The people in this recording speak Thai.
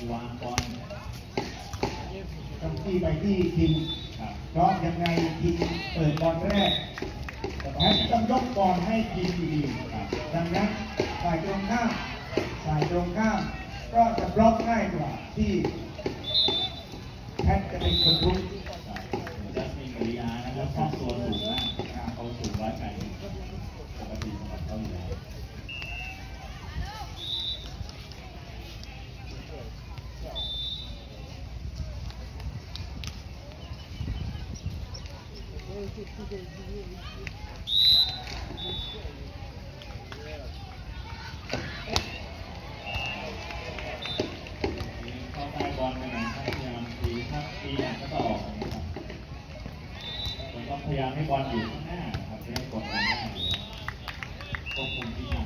วางบอลต้องที่ไปที่ทีมเพราะยังไงทีมเปิดบอลแรกแต่แพทต้องยกบอลให้ทีมดีดังนั้นฝ่ายตรงข้ามก็จะบล็อกง่ายกว่าที่แพทจะเป็นคนรุกจะมีกริยานะครับข้อตัวสูงมากเขาสูง180ปกติสำหรับเขาอยู่แล้วเข้าใต้บอลไปหน่อยครับพยายามตีครับตีหนักก็ต่อนะครับแล้วก็พยายามให้บอลอยู่ข้างหน้าครับจะได้กดบอลได้ควบคุมที่